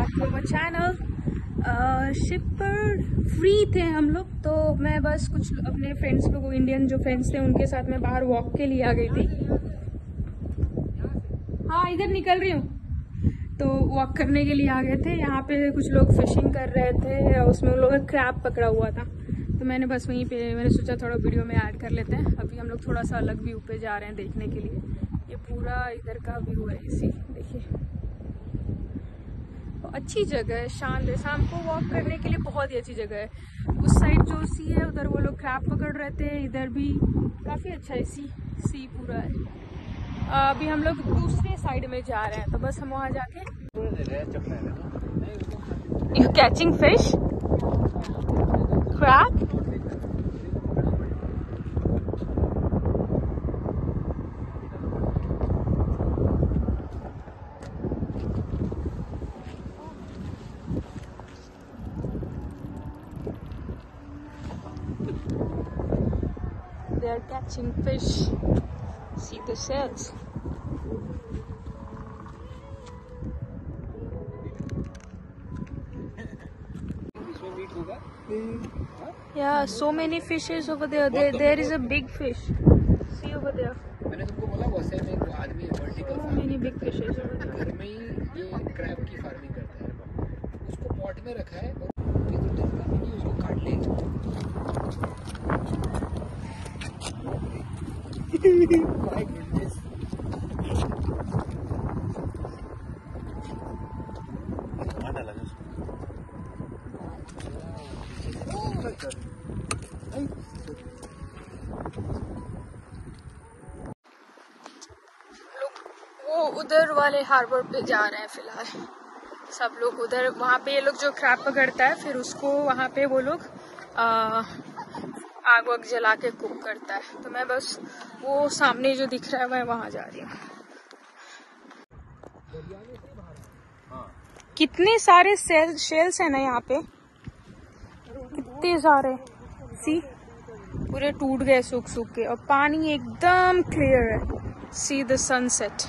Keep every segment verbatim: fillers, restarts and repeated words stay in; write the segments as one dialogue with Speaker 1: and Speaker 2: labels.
Speaker 1: Back to our channel. Ship पर free थे हम लोग, तो मैं बस कुछ अपने फ्रेंड्स लोग, इंडियन जो फ्रेंड्स थे उनके साथ मैं बाहर वॉक के लिए आ गई थी। हाँ, इधर निकल रही हूँ। तो वॉक करने के लिए आ गए थे। यहाँ पे कुछ लोग फिशिंग कर रहे थे, उसमें उन लोगों ने क्रैब पकड़ा हुआ था, तो मैंने बस वहीं पे मैंने सोचा थोड़ा वीडियो में ऐड कर लेते हैं। अभी हम लोग थोड़ा सा अलग व्यू पे जा रहे हैं देखने के लिए। ये पूरा इधर का व्यू है, इसी देखिए। तो अच्छी जगह है, शांत है, शाम को वॉक करने के लिए बहुत ही अच्छी जगह है। उस साइड जो सी है उधर वो लोग क्रैब पकड़ रहे थे, इधर भी काफ़ी अच्छा है, सी सी पूरा है। अभी हम लोग दूसरे साइड में जा रहे हैं, तो बस हम वहाँ जाके you catching fish crab. They are catching fish. See the shells. Yeah, so many fishes over there. There, there is a big fish. See over there.
Speaker 2: मैंने तुमको बोला वैसे में एक आदमी vertical
Speaker 1: So many big fishes over there.
Speaker 2: घर में ही ये क्रैब की फार्मिंग करता है। उसको पॉट में रखा है और ये तो टेम्परेरी उसको काट लेगा। My goodness.
Speaker 1: वो उधर वाले हार्बर पे जा रहे हैं फिलहाल सब लोग उधर। वहाँ पे ये लोग जो क्रैब पकड़ता है फिर उसको वहाँ पे वो लोग आग वग जला के कुक करता है। तो मैं बस वो सामने जो दिख रहा है मैं वहाँ जा रही हूँ। कितने सारे सेल शेल्स है ना यहाँ पे, कितने सारे। सी पूरे टूट गए सूख सूख के, और पानी एकदम क्लियर है। See the sunset.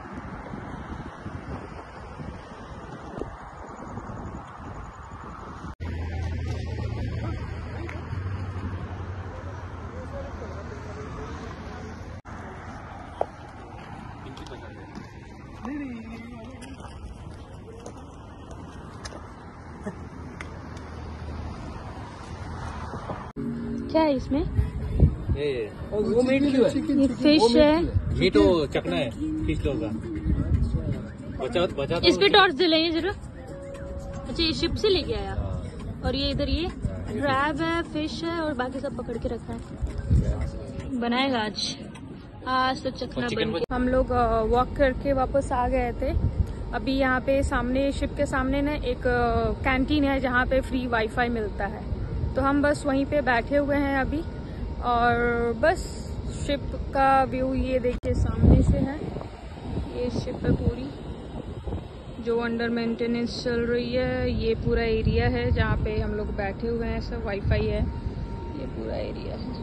Speaker 1: क्या है इसमें?
Speaker 2: ये वो मीट क्यों है?
Speaker 1: ये फिश है।
Speaker 2: मीट वो चखना है फिश लोग का। बचा बचा
Speaker 1: इस पे टॉर्च दिलाइए जरा। अच्छा, ये शिप से लेके आया, और ये इधर ये क्रैब है, फिश है, और बाकी सब पकड़ के रखा है। बनाएगा आज आज तो चखना बन के। हम लोग वॉक करके वापस आ गए थे। अभी यहाँ पे सामने शिप के सामने ना एक कैंटीन है जहाँ पे फ्री वाईफाई मिलता है, तो हम बस वहीं पे बैठे हुए हैं अभी। और बस शिप का व्यू ये देखिए सामने से है। ये शिप है पूरी जो अंडर मेंटेनेंस चल रही है। ये पूरा एरिया है जहाँ पे हम लोग बैठे हुए हैं, सब वाईफाई है, ये पूरा एरिया है।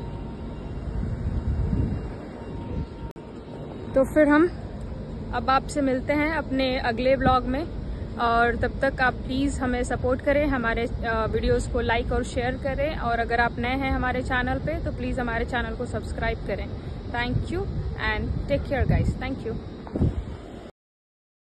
Speaker 1: तो फिर हम अब आपसे मिलते हैं अपने अगले व्लॉग में, और तब तक आप प्लीज़ हमें सपोर्ट करें, हमारे वीडियोस को लाइक और शेयर करें, और अगर आप नए हैं हमारे चैनल पे तो प्लीज़ हमारे चैनल को सब्सक्राइब करें। Thank you and take care guys. Thank you.